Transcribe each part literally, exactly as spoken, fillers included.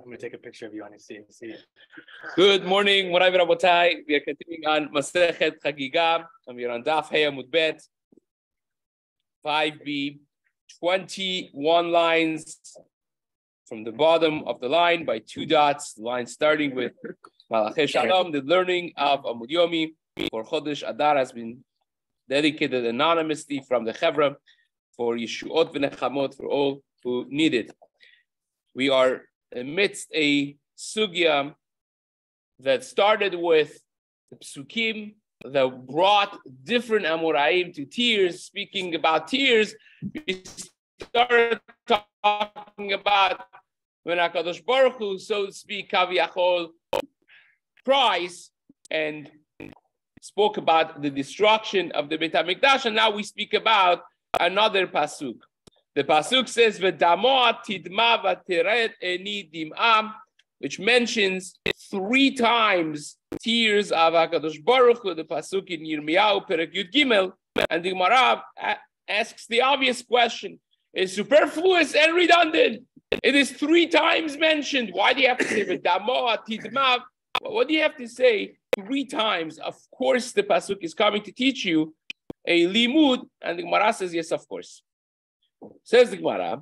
I'm going to take a picture of you on your C N C. Good morning, Morai Rabotai. We are continuing on Masechet Chagiga, and we are on Daf Hey Amud Bet, five B, twenty-one lines from the bottom of the line by two dots. The line starting with Malachei Shalom. The learning of Amud Yomi for Chodesh Adar has been dedicated anonymously from the Chevra for Yeshuot v'Nechamot for all who need it. We are amidst a sugya that started with the psukim that brought different Amoraim to tears. Speaking about tears, we started talking about when HaKadosh Baruch Hu, so to speak, Kaviyachol, cries and spoke about the destruction of the Beit HaMikdash, and now we speak about another pasuk. The pasuk says, "V'damoa tidma v'teret eni dim'am," which mentions three times tears of HaKadosh Baruch Hu, the pasuk in Yirmiyahu, Perek Yud Gimel, and the Gemara asks the obvious question: is superfluous and redundant. It is three times mentioned. Why do you have to say "V'damoa tidma"? What do you have to say three times? Of course, the pasuk is coming to teach you a limud, and the Gemara says, yes, of course. Says the Gemara,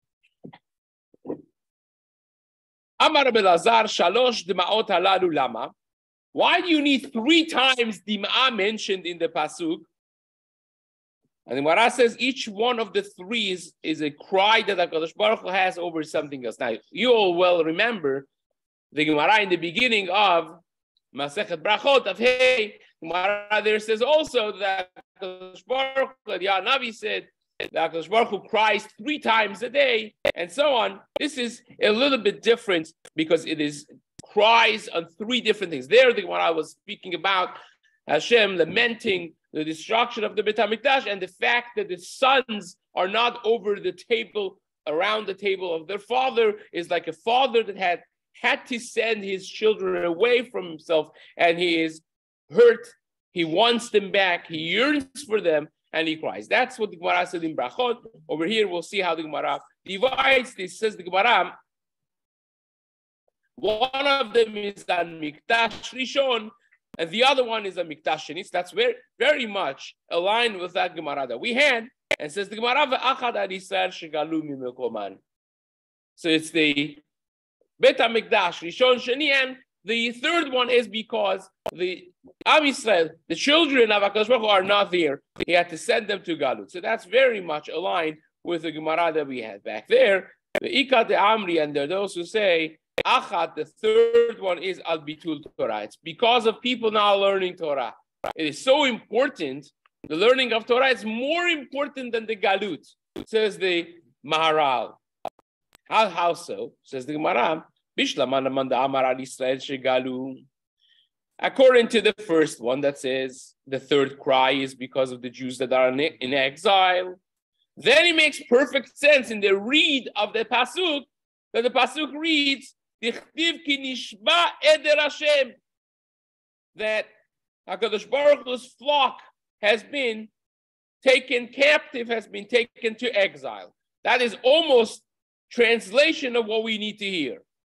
Amar Belazar shalosh d'maot halalu lama. Why do you need three times dim'a mentioned in the pasuk? And the Gemara says each one of the three is, is a cry that HaKadosh Baruch Hu has over something else. Now, you all well remember the Gemara in the beginning of Masechet Brachot of Hey. Gemara there says also that HaKadosh Baruch Hu, the Navi said, that HaKadosh Baruch Hu cries three times a day, and so on. This is a little bit different because it is cries on three different things. There, the Gemara was speaking about Hashem lamenting the destruction of the Beit HaMikdash and the fact that the sons are not over the table, around the table of their father, is like a father that had had to send his children away from himself, and he is hurt. He wants them back. He yearns for them. And he cries. That's what the Gemara said in Brachot. Over here, we'll see how the Gemara divides this. Says the Gemara, one of them is on Mikdash Rishon, and the other one is on Mikdash Sheni. That's very, very much aligned with that Gemara that we had. And says the Gemara, Ve'achad ad Yisrael shegalu mimekoman. So it's the Bet HaMikdash Rishon Sheni, and the third one is because the Am Yisrael, the children of HaKadosh Baruch Hu, are not there. He had to send them to Galut. So that's very much aligned with the Gemara that we had back there. The Ikat de Amri, and there are those who say, Achat, the third one is Al Bitul Torah. It's because of people now learning Torah. It is so important. The learning of Torah is more important than the Galut, says the Maharal. How, how so? Says the Gemara. According to the first one that says the third cry is because of the Jews that are in exile, then it makes perfect sense in the read of the pasuk that the pasuk reads that HaKadosh Baruch Hu's flock has been taken captive, has been taken to exile. That is almost translation of what we need to hear.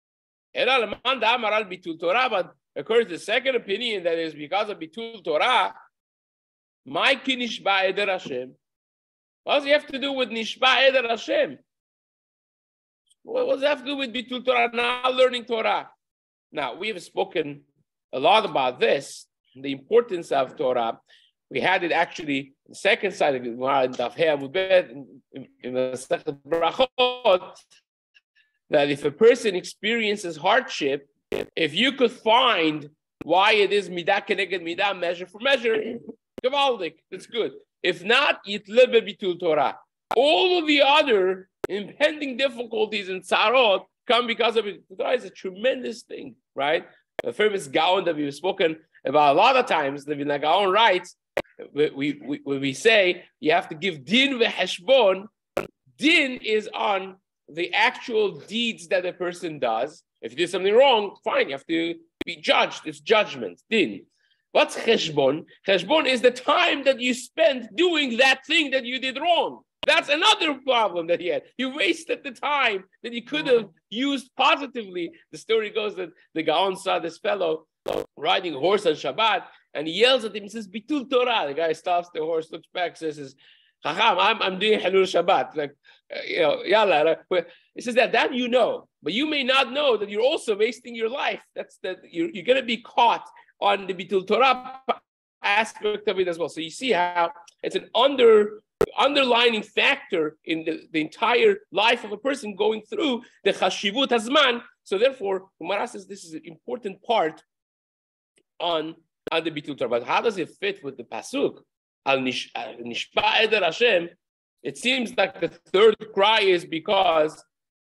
But according to the second opinion, that is because of Bitul Torah, my Nishba Eder Hashem. What does it have to do with Nishba Eder Hashem? What does it have to do with Bitul Torah, now learning Torah? Now, we have spoken a lot about this, the importance of Torah. We had it actually the second side of the Gemara in Daf Hey Amud Bet in the second Brachot, that if a person experiences hardship, if you could find why it is midah keneged midah, measure for measure, gavaldik, that's good. If not, yitlebe bitul Torah. All of the other impending difficulties and tzarot come because of it. Torah is a tremendous thing, right? The famous Gaon that we've spoken about a lot of times, the Vilna Gaon writes, we, we, we, we say you have to give din v'heshbon. Din is on the actual deeds that a person does. If you did something wrong, fine, you have to be judged. It's judgment, din. What's cheshbon? Cheshbon is the time that you spent doing that thing that you did wrong. That's another problem that he had. He wasted the time that he could have used positively. The story goes that the Gaon saw this fellow riding a horse on Shabbat, and he yells at him. He says, "Bitul Torah." The guy stops the horse, looks back, says, "Chacham, I'm I'm doing Halul Shabbat." Like, uh, you know, yalla. He says that that you know, but you may not know that you're also wasting your life. That's that you're you're going to be caught on the Bitul Torah aspect of it as well. So you see how it's an under underlining factor in the, the entire life of a person going through the Chashivut Hazman. So therefore, Gemara says this is an important part on, on the Bitul Torah. But how does it fit with the Pasuk? Al Nishba Eder Hashem. It seems like the third cry is because.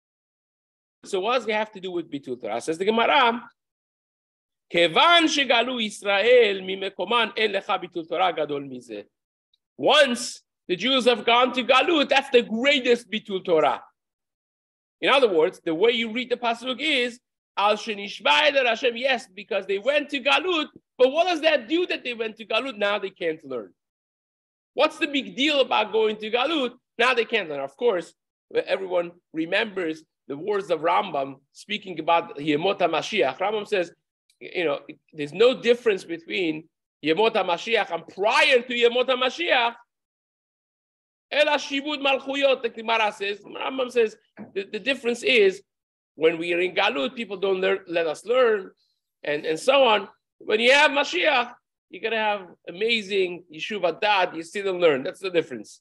So what does it have to do with Bitul Torah? Says the Gemara, Kevan shegalu Israel mimekoman en lecha bitul Torah gadol mize. Once the Jews have gone to Galut, that's the greatest bitul Torah. In other words, the way you read the pasuk is al shenishba eder Hashem. Yes, because they went to Galut, but what does that do that they went to Galut? Now they can't learn. What's the big deal about going to Galut? Now they can't learn. Of course, everyone remembers the words of Rambam speaking about Yemot HaMashiach. Rambam says, you know, there's no difference between Yemot HaMashiach and prior to Yemot HaMashiach. Ela Shibud Malchuyot, the Gemara says. Rambam says the, the difference is when we are in Galut, people don't learn, let us learn, and, and so on. When you have Mashiach, you're going to have amazing Yeshuv Dad, you still don't learn. That's the difference.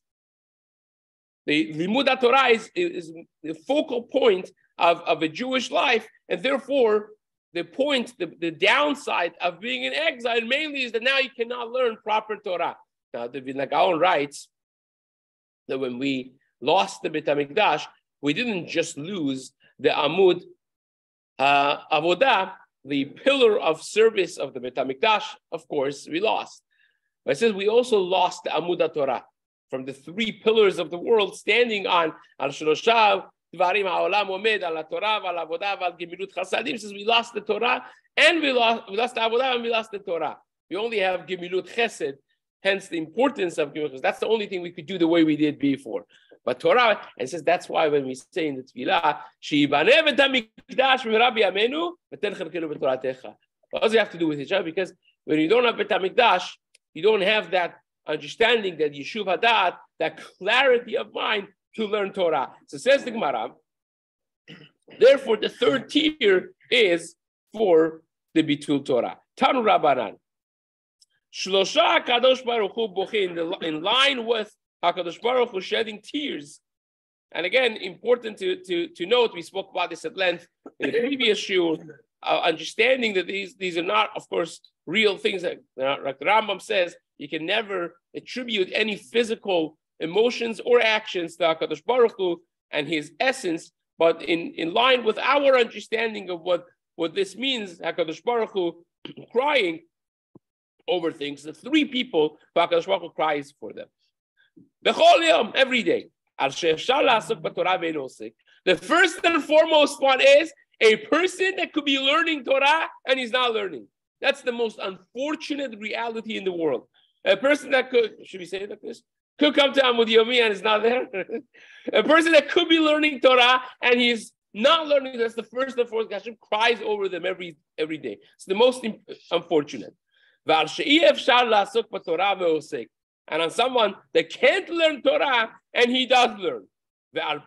The Limud Torah is, is the focal point of, of a Jewish life, and therefore, the point, the, the downside of being in exile mainly is that now you cannot learn proper Torah. Now, the Vilna Gaon writes that when we lost the Beit HaMikdash, we didn't just lose the Amud uh, Avodah, the pillar of service of the Beit HaMikdash. Of course, we lost. But it says we also lost the Amud Torah, from the three pillars of the world standing on Al Shloshav, Dvarim HaOlam Omed, Al Torah, Al Avodah, Al Gemilut Chasadim. Says we lost the Torah and we lost, we lost the Avodah and we lost the Torah. We only have Gemilut Chesed, hence the importance of Gemilut Chesed. That's the only thing we could do the way we did before. But Torah, and it says that's why when we say in the Tefillah, Sheyibaneh Bet HaMikdash V'Rabbi Amenu V'Ten Chelkenu B'Toratecha. What does it have to do with each other? Because when you don't have Bet HaMikdash, you don't have that understanding, that Yeshuv Hadat, that clarity of mind to learn Torah. So says the Gemara, therefore the third tier is for the Bitul Torah. Tanu Rabbanan. Shlosha HaKadosh Baruch Hu Bochi, in line with HaKadosh Baruch Hu shedding tears. And again, important to, to, to note, we spoke about this at length in the previous shiur, uh, understanding that these, these are not, of course, real things. That, like the Rambam says, you can never attribute any physical emotions or actions to HaKadosh Baruch Hu and his essence, but in, in line with our understanding of what, what this means, HaKadosh Baruch Hu crying over things, the three people HaKadosh Baruch Hu cries for them. B'chol yom, every day. The first and foremost one is a person that could be learning Torah and he's not learning. That's the most unfortunate reality in the world. A person that could, should we say it like this? Could come to Amud Yomi and is not there. A person that could be learning Torah and he's not learning, that's the first and foremost. Hashem cries over them every, every day. It's the most unfortunate. And on someone that can't learn Torah and he does learn. And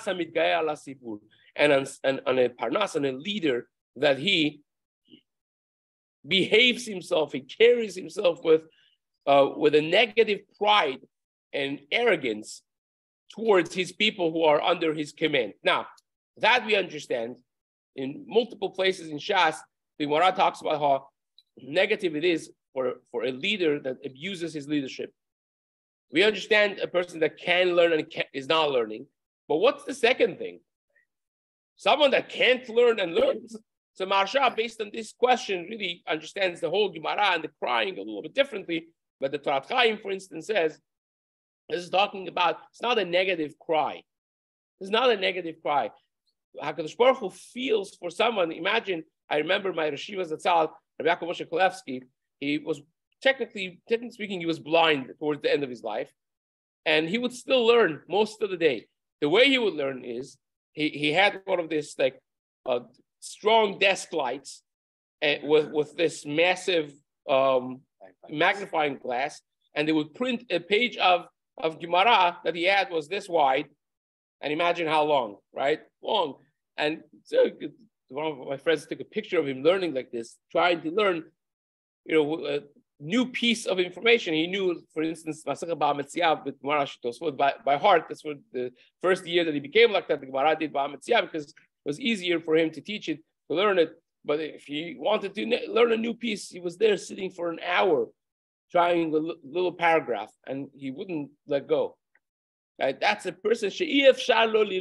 on, and on a parnas, and a leader that he behaves himself, he carries himself with, uh, with a negative pride and arrogance towards his people who are under his command. Now, that we understand in multiple places in Shas, the Gemara talks about how negative it is for, for a leader that abuses his leadership. We understand a person that can learn and can, is not learning. But what's the second thing? Someone that can't learn and learns. So Maharsha, based on this question, really understands the whole Gemara and the crying a little bit differently. But the Torat Chaim, for instance, says, this is talking about, it's not a negative cry. It's not a negative cry. HaKadosh Baruch Hu feels for someone. Imagine, I remember my Rosh Yeshiva Zatzal, Rabbi Yaakov Moshe Kolevsky, he was technically, technically speaking, he was blind towards the end of his life. And he would still learn most of the day. The way he would learn is, he, he had one of this like uh, strong desk lights and with, with this massive um, magnifying glass, and they would print a page of, of Gemara that he had was this wide, and imagine how long, right? Long. And so one of my friends took a picture of him learning like this, trying to learn, you know, a new piece of information. He knew, for instance, Masechet Ba'al Metziah with Gemara Tosfot by, by heart. That's what the first year that he became like that, the Gemara did Ba'al Metziah, because it was easier for him to teach it, to learn it. But if he wanted to learn a new piece, he was there sitting for an hour, trying a little paragraph, and he wouldn't let go. Right? That's a person, physically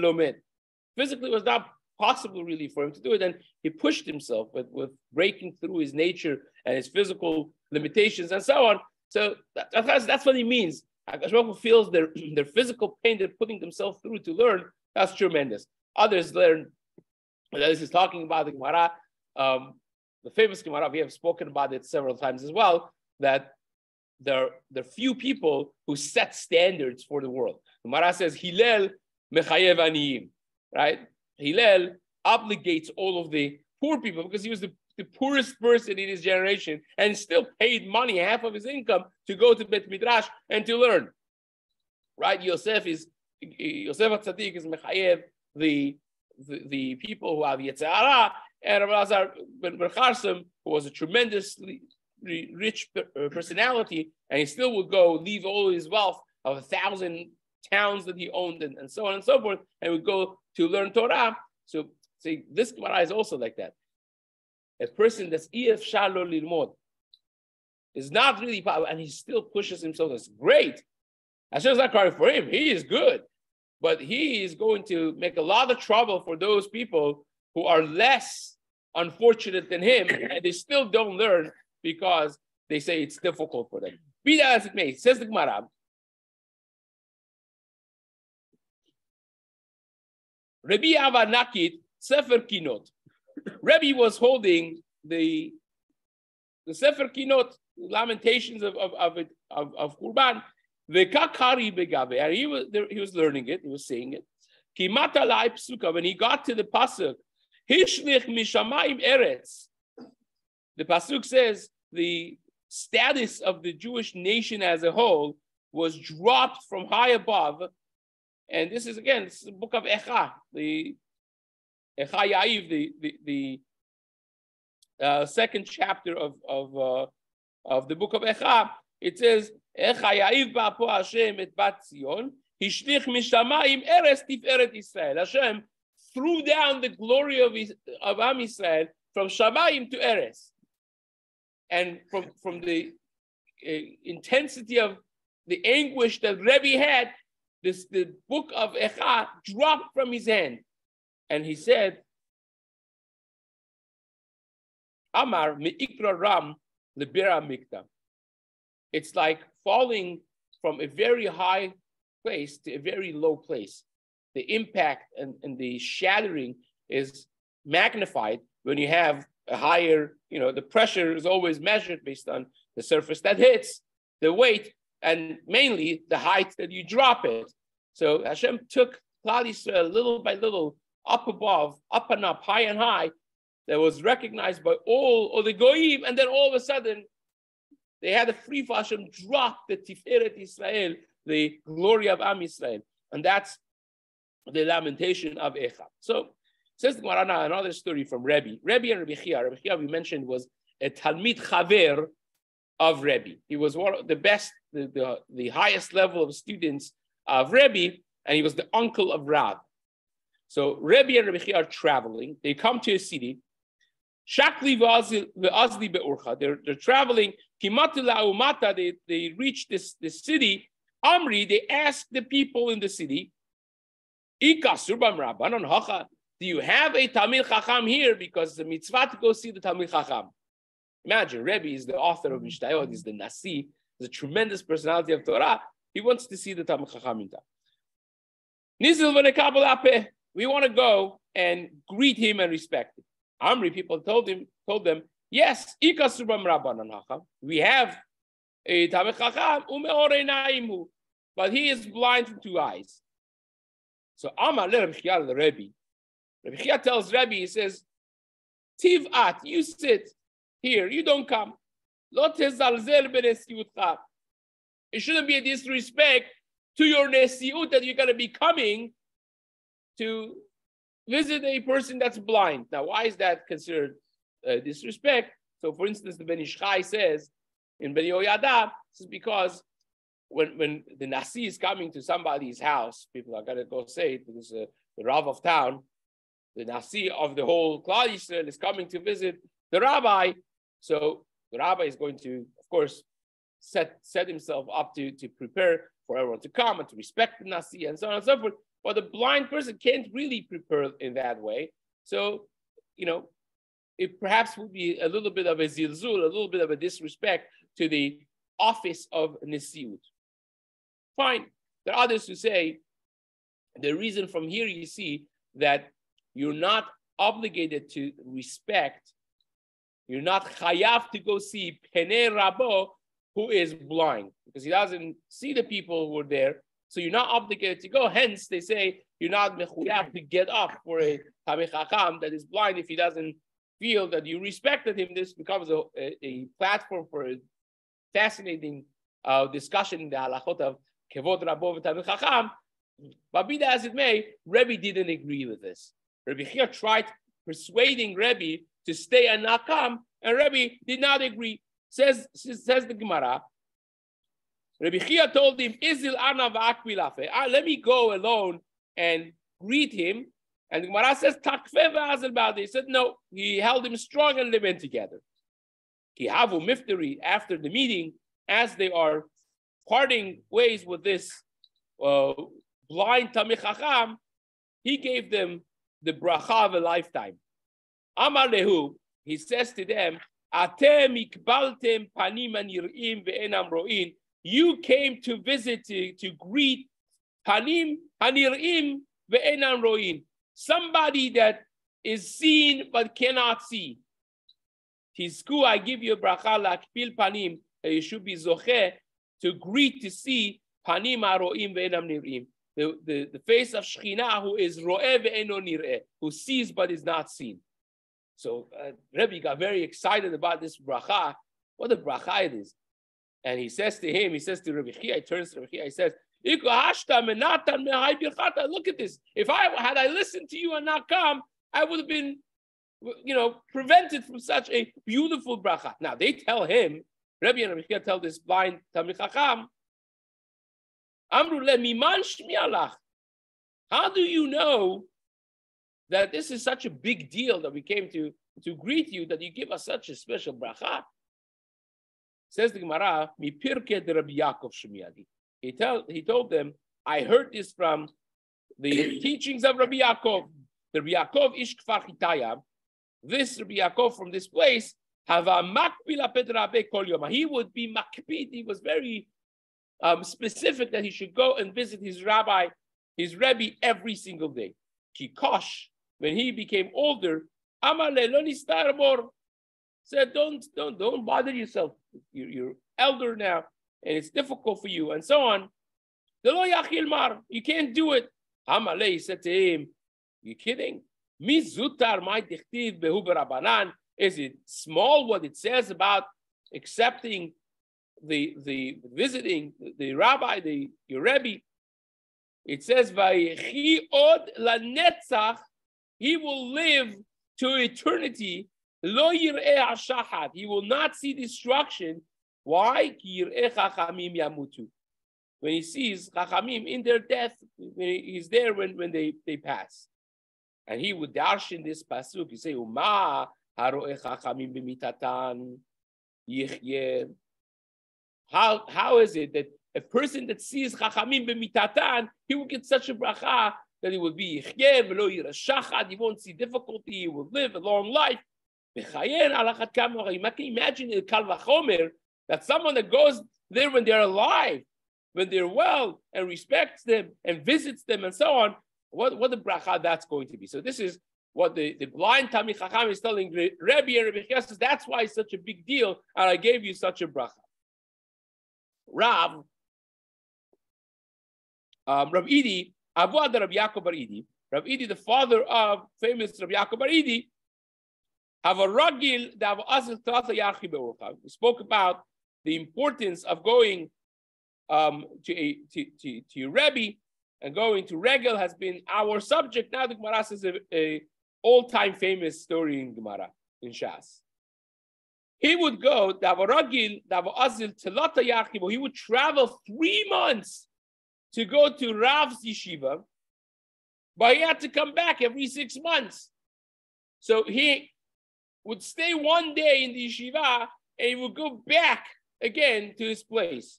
it was not possible really for him to do it, and he pushed himself with, with breaking through his nature and his physical limitations and so on. So that, that's, that's what he means. HaKadosh feels their, their physical pain they're putting themselves through to learn. That's tremendous. Others learn. This is talking about the Gemara, um, the famous Gemara. We have spoken about it several times as well, that there, there are few people who set standards for the world. The Gemara says, Hillel mechayev aniyim, right? Hillel obligates all of the poor people because he was the, the poorest person in his generation and still paid money, half of his income, to go to Bet Midrash and to learn. Right? Yosef is, Yosef HaTzadik is mechayev the The, the people who have Yetzer Hara, and Rabbi Elazar ben Charsim, who was a tremendously rich personality, and he still would go leave all his wealth of a thousand towns that he owned, and, and so on and so forth, and would go to learn Torah. So, see, this Gemara is also like that. A person that's Ef Shalo Lilmod is not really powerful, and he still pushes himself. That's great. Hashem's not crying for him. He is good. But he is going to make a lot of trouble for those people who are less unfortunate than him, and they still don't learn because they say it's difficult for them. Be that as it may, says the Gemara. Rabbi Ava Nakit Sefer Kinot. Rabbi was holding the, the Sefer Kinot, Lamentations of of of, of, of Qurban. The kakari begabe, and he was there, he was learning it, he was saying it. Kimata lai psuka, when he got to the pasuk, hishlich mishamayim eretz. The pasuk says the status of the Jewish nation as a whole was dropped from high above, and this is again, this is the book of Echa, the Echa Ya'iv, the the, the uh, second chapter of of uh, of the book of Echa. It says. Hashem threw down the glory of, his, of Am Yisrael from Shamayim to Eretz. And from, from the uh, intensity of the anguish that Rebbe had, this, the book of Echa dropped from his hand. And he said, Amar mi'ikra ram lebira mikta. It's like falling from a very high place to a very low place. The impact and, and the shattering is magnified when you have a higher, you know, the pressure is always measured based on the surface that hits, the weight, and mainly the height that you drop it. So Hashem took Klal Yisrael little by little, up above, up and up, high and high, that was recognized by all, or the Goyim, and then all of a sudden, they had a free for Hashem drop the Tiferet Yisrael, the glory of Am Yisrael. And that's the lamentation of Echa. So, says the Gemara, another story from Rebbe. Rebbe and Rebbe Chia. Rebbe Chia, we mentioned, was a Talmid Chaver of Rebbe. He was one of the best, the, the, the highest level of students of Rebbe, and he was the uncle of Rav. So, Rebbe and Rebbe Chia are traveling. They come to a city. Shakli ve'azli be'urcha. They're, they're traveling. Kimatila umata. They, they reach this, this city. Amri, they ask the people in the city, Ikasur bam Rabbanan hacha. Do you have a Talmid Chacham here? Because the mitzvah to go see the Talmid Chacham. Imagine, Rebbe is the author of Mishnayot, he's the Nasi, he's a tremendous personality of Torah. He wants to see the Talmid Chacham in town. We want to go and greet him and respect him. Amri, people told him, told them, yes, we have a Talmid Chacham, but he is blind from two eyes. So Amar le Rebbe, Rabbi Chia tells Rebbe, he says, Tiv at, you sit here, you don't come. Lo tezalzel b'nesiutcha. It shouldn't be a disrespect to your nesiut that you're going to be coming to visit a person that's blind. Now, why is that considered uh, disrespect? So, for instance, the Ben Ish Chai says in Ben Yehoyada, this is because when, when the Nasi is coming to somebody's house, people are going to go say to this, uh, the Rav of town, the Nasi of the whole Klal Yisrael is coming to visit the rabbi. So the rabbi is going to, of course, set, set himself up to, to prepare for everyone to come and to respect the Nasi and so on and so forth. But the blind person can't really prepare in that way. So, you know, it perhaps would be a little bit of a zilzul, a little bit of a disrespect to the office of Nesiut. Fine. There are others who say the reason from here you see that you're not obligated to respect, you're not chayav to go see Penei Rabo, who is blind, because he doesn't see the people who are there. So you're not obligated to go. Hence, they say you're not mechuyav to get up for a Tamei Chacham that is blind if he doesn't feel that you respected him. This becomes a, a, a platform for a fascinating uh, discussion in the halachot of Kevod Rabo v'Tamei Chacham. But be that as it may, Rebbe didn't agree with this. Rabbi Chia tried persuading Rebbe to stay and not come, and Rebbe did not agree. Says, says the Gemara, Rabbi Chia told him, Izil ana v'akbilafe. Ah, let me go alone and greet him. And the Gemara says, Takfe v'azel ba'adeh. He said, no. He held him strong and they went together. Ki havu mifteri, after the meeting, as they are parting ways with this uh, blind Tamei Chacham, he gave them the bracha of a lifetime. Amar lehu, he says to them, Atem ikbaltem panim anirim ve'enam ro'in. You came to visit, to, to greet panim anirim ve'enam ro'in. Somebody that is seen but cannot see. Tizku, I give you a bracha lakpil panim, that you should be zocheh to greet, to see panim haro'im ve'enam nir'im. The, the, the face of Shekhinah, who is ro'eh ve'eno nir'eh, who sees but is not seen. So uh, Rebbe got very excited about this bracha. What a bracha it is. And he says to him, he says to Rebbe Chia, he turns to Rebbe Chia, he says, look at this. If I had I listened to you and not come, I would have been, you know, prevented from such a beautiful bracha. Now they tell him, Rebbe and Rebbe Chia tell this blind Tamei Chacham, how do you know that this is such a big deal that we came to, to greet you, that you give us such a special bracha? Says the Gemara, Mi pirke de Rabbi Yaakov shemiadi. He tell he told them, I heard this from the teachings of Rabbi Yaakov. The Rabbi Yaakov ish kfar Chitaya. This Rabbi Yaakov from this place, hava makpila pedrabe kol yom. He would be makpid. He was very um, specific that he should go and visit his rabbi, his Rebbe, every single day. Kikosh, when he became older, Amar le lo nistar bor, said, don't, don't, don't bother yourself. You're, you're elder now, and it's difficult for you, and so on. Lo yachil mar, you can't do it. Amar le, he said to him, you kidding? Mi zutar my dichtiv behu berabanan. Is it small what it says about accepting the the visiting the, the rabbi, the your Rebbe? It says, "Vayechi od lanetzach," he will live to eternity. Lo yireh hashachad, he will not see destruction. Why? Ki yireh chachamim yamutu. When he sees chachamim in their death, when he's there when, when they, they pass. And he would darshan this pasuk. He say, "Uma haroeh chachamim b'mitatan yichyeh." How how is it that a person that sees chachamim b'mitatan, he will get such a bracha that he will be yichyeh v'lo yireh shachad. He won't see difficulty. He will live a long life. You can imagine in Kal Vachomer that someone that goes there when they're alive, when they're well, and respects them and visits them and so on, what, what the bracha that's going to be. So this is what the, the blind Tamei Chacham is telling Rebbe, and Rebbe Chia says, that's why it's such a big deal, and I gave you such a bracha. Rav, um, Rav Idi, Abu Ad Rabbi Yaakov Bar Idi, Rav Idi, the father of famous Rabbi Yaakov Bar Idi, have a ragil that we spoke about the importance of going um, to, a, to, to, to your Rebbe, and going to Regel has been our subject. Now the Gemara says a, a all-time famous story in Gemara, in Shas. He would go, he would travel three months to go to Rav's yeshiva, but he had to come back every six months. So he would stay one day in the yeshiva and he would go back again to his place.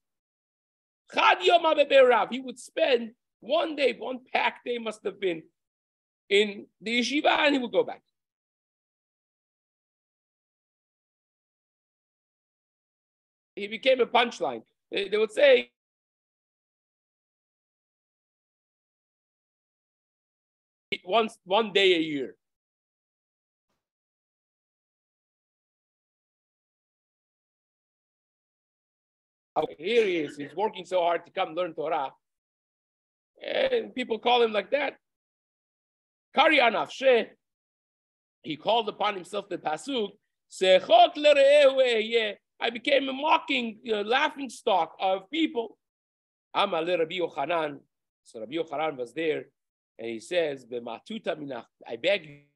He would spend one day, one packed day must have been in the yeshiva, and he would go back. He became a punchline. They, they would say, once one day a year. Okay, here he is. He's working so hard to come learn Torah. And people call him like that. Kari anafshe. He called upon himself the pasuk. Sechot lere'ehu. I became a mocking, you know, laughing stock of people. Amar le Rabbi Yochanan. So Rabbi Yochanan was there, and he says, "B'matuta minach." I beg you.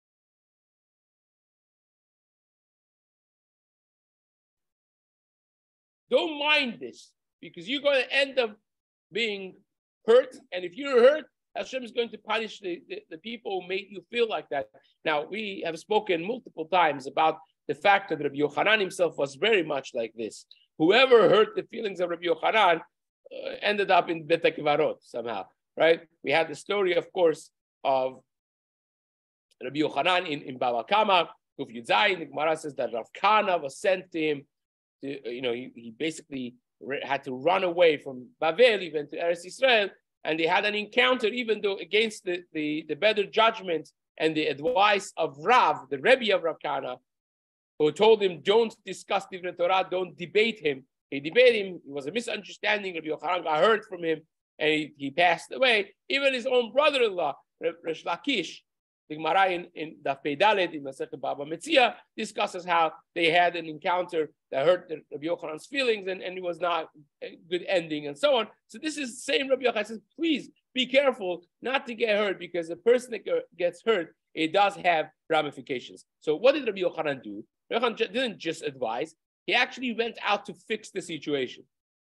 Don't mind this, because you're going to end up being hurt. And if you're hurt, Hashem is going to punish the, the, the people who made you feel like that. Now, we have spoken multiple times about the fact that Rabbi Yochanan himself was very much like this. Whoever hurt the feelings of Rabbi Yochanan uh, ended up in Bet HaKvarot somehow, right? We had the story, of course, of Rabbi Yochanan in, in Bava Kama. Kuf Yud Zayin, the Gemara says that Rav Kana was sent to him. To, you know, he, he basically re- had to run away from Bavel even to Eretz Yisrael, and they had an encounter, even though against the, the, the better judgment and the advice of Rav, the Rebbe of Rav Kana, who told him, don't discuss Divrei Torah, don't debate him. He debated him, it was a misunderstanding. Rabbi Yochanan got heard from him, and he, he passed away. Even his own brother-in-law, Resh Lakish, the Gemara in, in Daf Pei Dalet, in Masechet Baba Metzia, discusses how they had an encounter that hurt Rabbi Yochanan's feelings, and, and it was not a good ending, and so on. So this is the same Rabbi Yochanan says, please be careful not to get hurt, because the person that gets hurt, it does have ramifications. So what did Rabbi Yochanan do? Rabbi Yochanan didn't just advise, he actually went out to fix the situation.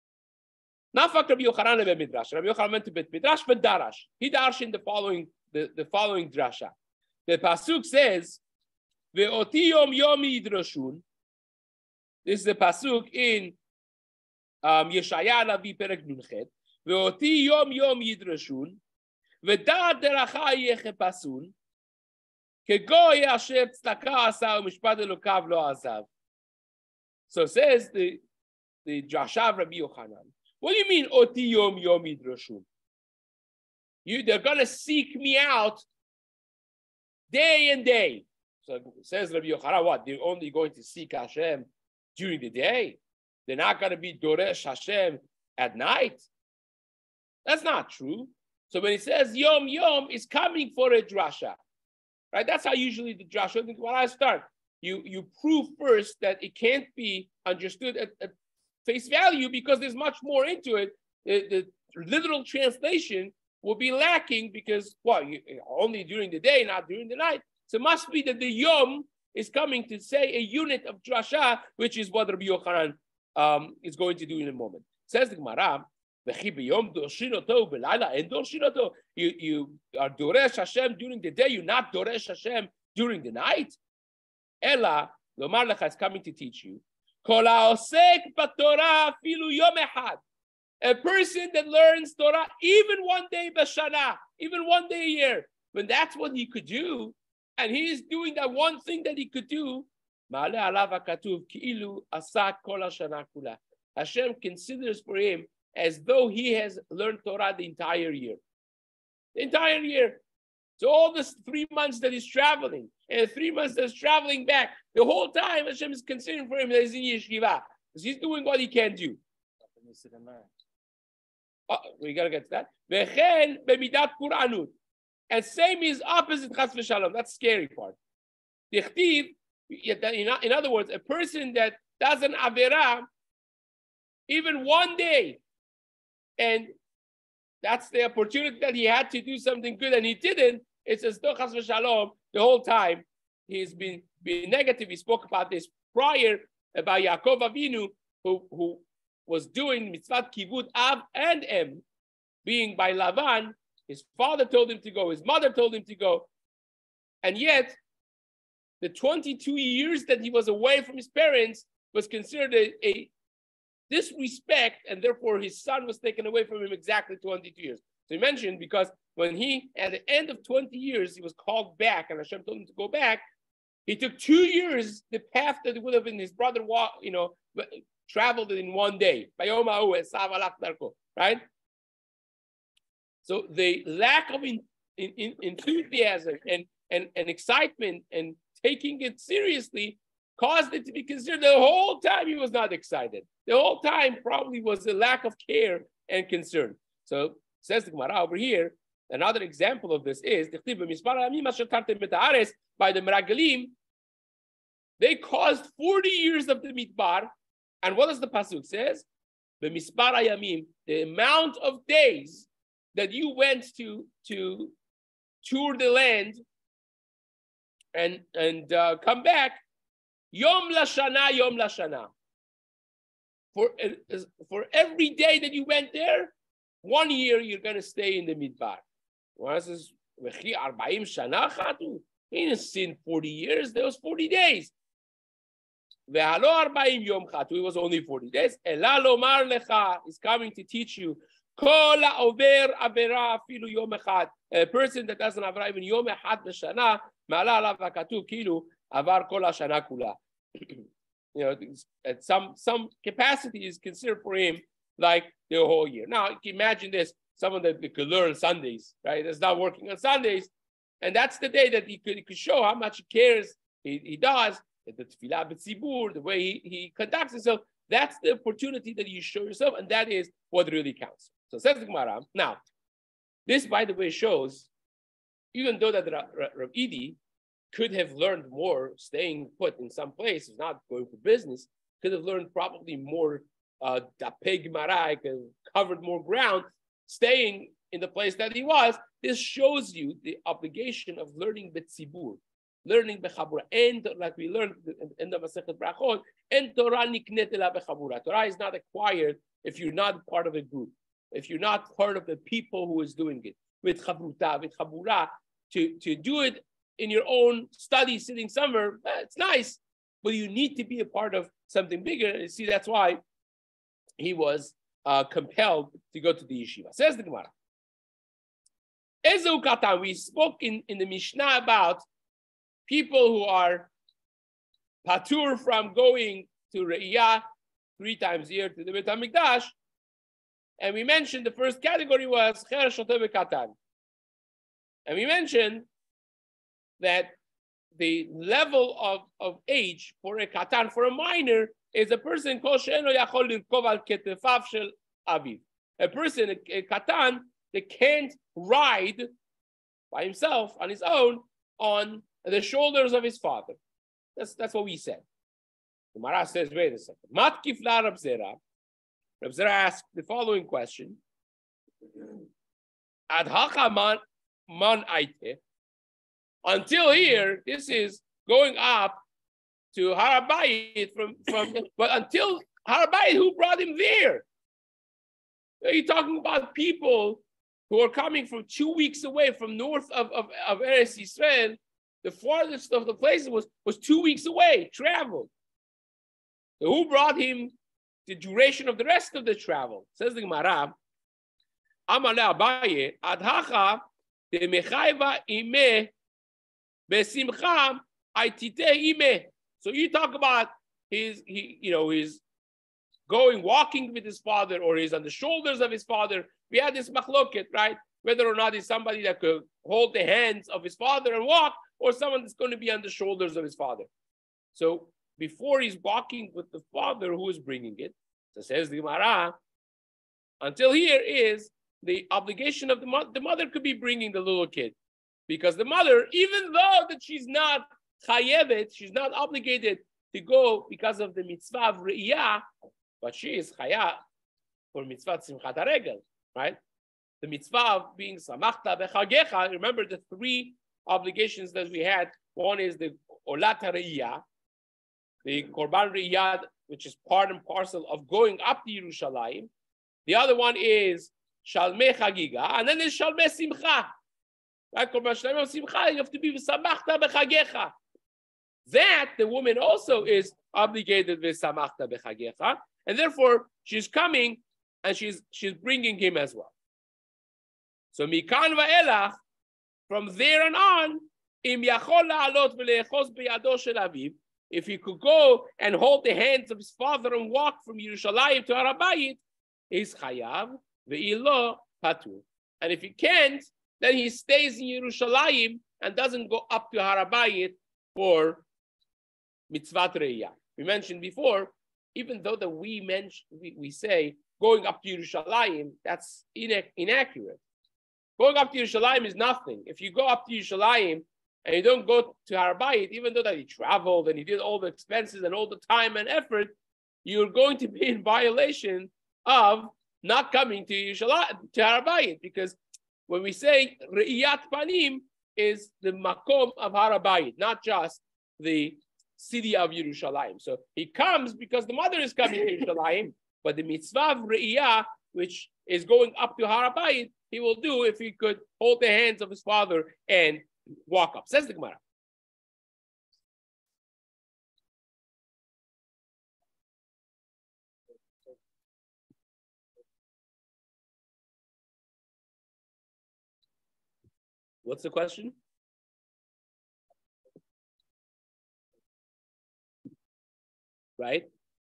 Nafak Rabbi Yochanan be Midrash. Rabbi Yochanan went to Bet Midrash but Darash. He darshed in the following, the, the following drasha. The pasuk says, "Ve'oti yom yom yidrashun." This is the pasuk in um, Yeshaya Navi Perek Nunchet. "Ve'oti yom yom yidrashun, ve'da'at deracha yechepasun, kegoy asher tzedaka asa u'mishpat elokav lo azav." So says the the drasha of Rabbi Yochanan. What do you mean, "Oti yom yom yidrashun"? You, they're going to seek me out day and day. So says Rabbi Yochanan, what? They're only going to seek Hashem during the day? They're not going to be Doresh Hashem at night? That's not true. So when he says Yom Yom, is coming for a drasha. Right? That's how usually the drasha, when I start, you, you prove first that it can't be understood at, at face value, because there's much more into it. The, the literal translation will be lacking, because what, well, only during the day, not during the night. So it must be that the Yom is coming to say a unit of drasha, which is what Rabbi Yochanan um, is going to do in a moment. Says the Gemara, you, you are Doresh Hashem during the day, you're not Doresh Hashem during the night. Ella, Lomar Lecha is coming to teach you. A person that learns Torah even one day b'shana, even one day a year, when that's what he could do, and he is doing that one thing that he could do, Hashem considers for him as though he has learned Torah the entire year. The entire year. So all this three months that he's traveling, and three months that he's traveling back, the whole time Hashem is considering for him that he's in yeshiva, because he's doing what he can do. Oh, we gotta get to that. And same is opposite chas v'shalom. That's the scary part. In other words, a person that does an avera even one day, and that's the opportunity that he had to do something good and he didn't, it says chas v'shalom the whole time. He's been, been negative. We spoke about this prior about Yaakov Avinu, who, who was doing mitzvah kibud av and em, being by Lavan. His father told him to go, his mother told him to go, and yet the twenty-two years that he was away from his parents was considered a, a disrespect, and therefore his son was taken away from him exactly twenty-two years. So he mentioned, because when he, at the end of twenty years, he was called back, and Hashem told him to go back, he took two years, the path that would have been his brother walk, you know, traveled in one day. Right? So the lack of in, in, in enthusiasm and, and, and excitement and taking it seriously caused it to be considered the whole time he was not excited. The whole time probably was a lack of care and concern. So says the Gemara over here, another example of this is by the Meragalim, they caused forty years of the Midbar. And what does the Pasuk says? The Mispar Ayamim, the amount of days that you went to, to tour the land and, and uh, come back, Yom Lashana, Yom Lashana. For, uh, for every day that you went there, one year you're going to stay in the Midbar. One says, he didn't sin forty years, there was forty days. It was only forty days. Is coming to teach you. A person that doesn't have even yom echad b'shana, ma'ala alav hakatuv kilu avar kol hashana kula. You know, at some some capacity is considered for him like the whole year. Now, you can imagine this: someone that could learn Sundays, right? That's not working on Sundays, and that's the day that he could, he could show how much he cares. He, he does the tefillah b'tzibur, the way he, he conducts himself. That's the opportunity that you show yourself, and that is what really counts. So says the Gemara. Now, this, by the way, shows even though that Rav Idi could have learned more staying put in some place, not going for business, could have learned probably more uh, dapei Gemara, covered more ground, staying in the place that he was. This shows you the obligation of learning b'tzibur, learning bechabura, and like we learned in the Masechet Brachot, and Torah niknet ela bechabura. Torah is not acquired if you're not part of a group, if you're not part of the people who is doing it. With chabruta, with chabura, to, to do it in your own study, sitting somewhere, it's nice, but you need to be a part of something bigger. And see, that's why he was uh, compelled to go to the yeshiva. Says the Gemara. Ezu katan, we spoke in, in the Mishnah about people who are patur from going to Re'iyah three times a year to the Beit HaMikdash. And we mentioned the first category was Cher Shoteh Katan. And we mentioned that the level of, of age for a Katan, for a minor, is a person called She'eno Yachol Lirkov Al Ketefav Shel Aviv. A person, a, a Katan, that can't ride by himself, on his own, on the shoulders of his father. That's, that's what we said. The Gemara says, wait a second. Matkif la Rab Zera. Rab Zera asked the following question. Ad hacha man, man aite. Until here, this is going up to Har HaBayit from, from but until Har HaBayit, who brought him there? Are you talking about people who are coming from two weeks away from north of, of, of Eretz Yisrael? The farthest of the places was, was two weeks away, traveled. So who brought him the duration of the rest of the travel? Says the Gemara, Amale Abaye, Adhacha, de Mechaiva Ime, Besimcha, Aitite Ime. So you talk about his, he, you know, his going, walking with his father, or he's on the shoulders of his father. We had this machloket, right? Whether or not he's somebody that could hold the hands of his father and walk, or someone that's going to be on the shoulders of his father. So before he's walking with the father who is bringing it, so says the Gemara, until here is the obligation of the mother. The mother could be bringing the little kid. because the mother, even though that she's not chayevet, she's not obligated to go because of the mitzvah of re'iyah, but she is chayah for mitzvah simchat haregel, right? The mitzvah of being samachta bechagecha. Remember the three obligations that we had. One is the olat re'iyah, the korban re'iyah, which is part and parcel of going up to Yerushalayim. The other one is shalmei chagiga, and then there's shalmei simcha. Right? Korban shalmei simcha, you have to be samachta bechagecha. That the woman also is obligated with samachta bechagecha, and therefore she's coming and she's she's bringing him as well. So mikan va'elach, from there on on, im yachol la'alot v'le'echos b'yado shel aviv, if he could go and hold the hands of his father and walk from Yerushalayim to Har HaBayit, he's chayav ve'ilo patur. And if he can't, then he stays in Yerushalayim and doesn't go up to Har HaBayit for mitzvat re'iyah. We mentioned before, even though that we mention, we, we say going up to Yerushalayim, that's ina- inaccurate. Going up to Yerushalayim is nothing. If you go up to Yerushalayim and you don't go to Har HaBayit, even though that he traveled and he did all the expenses and all the time and effort, you're going to be in violation of not coming to Yerushalayim, to Har HaBayit, because when we say Re'iyat Panim is the makom of Har HaBayit, not just the city of Yerushalayim. So he comes because the mother is coming to Yerushalayim, but the mitzvah of Re'iyah, which is going up to Har HaBayit, he will do if he could hold the hands of his father and walk up. Says the Gemara. What's the question? Right?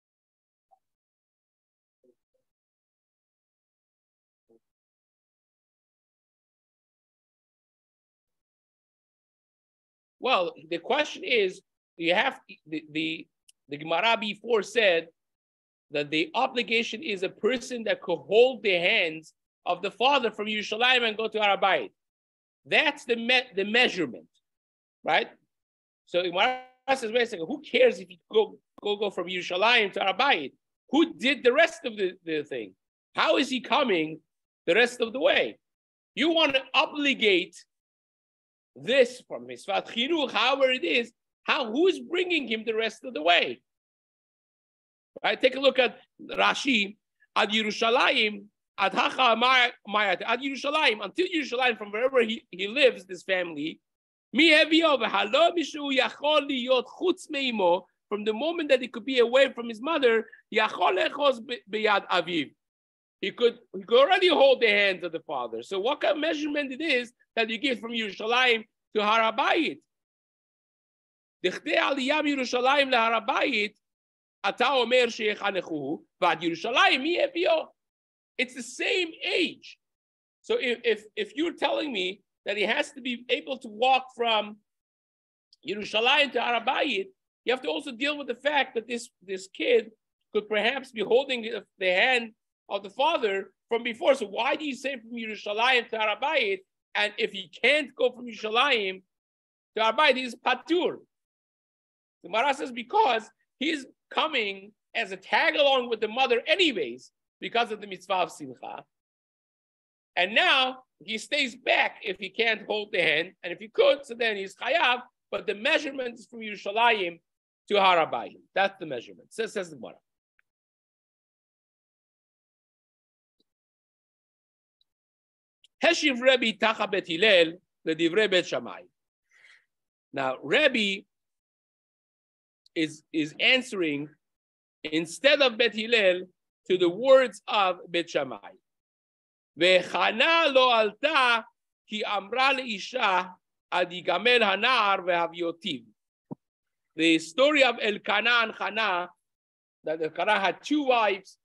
Well, the question is, you have the, the, the Gemara before said that the obligation is a person that could hold the hands of the father from Yerushalayim and go to Har HaBayit. That's the me, the measurement, right? So Gemara says, wait a second, who cares if you go go, go from Yerushalayim to Har HaBayit? Who did the rest of the, the thing? How is he coming the rest of the way? You want to obligate this from Mitzvat Chinuch, however it is, how who's bringing him the rest of the way? Right? Take a look at Rashi. Ad Yerushalayim, ad Hacha Mayat, ad Yerushalayim, until Yerushalayim, from wherever he, he lives, this family, mi hevio v'halo mishu yachol liyot chutz meimo, from the moment that he could be away from his mother, yachol echos beyad aviv. He could, he could already hold the hands of the father. So what kind of measurement it is that you give from Yerushalayim to Har HaBayit? Dechdei aliyah Yerushalayim leHar HaBayit, ata omer sheyechanechuhu, v'ad Yerushalayim mi hevio. It's the same age. So if, if, if you're telling me that he has to be able to walk from Yerushalayim to Har HaBayit, you have to also deal with the fact that this, this kid could perhaps be holding the, the hand of the father from before. So why do you say from Yerushalayim to Har HaBayit? And if he can't go from Yerushalayim to Har HaBayit, he's patur. The Gemara says because he's coming as a tag along with the mother anyways, because of the mitzvah of simcha. And now he stays back if he can't hold the hand, and if he could, so then he's chayav. But the measurement is from Yerushalayim to Har HaBayit. That's the measurement. Says, says the Gemara. Heshiv Rebbe Tacha Bet Hillel LeDivrei Bet Shammai. Now Rebbe is is answering instead of Bet Hillel to the words of Bet Shammai. Vechana lo alta ki amra leisha ad yigamel hanar vehavyotiv. The story of Elkanah and Hannah, that Elkanah had two wives,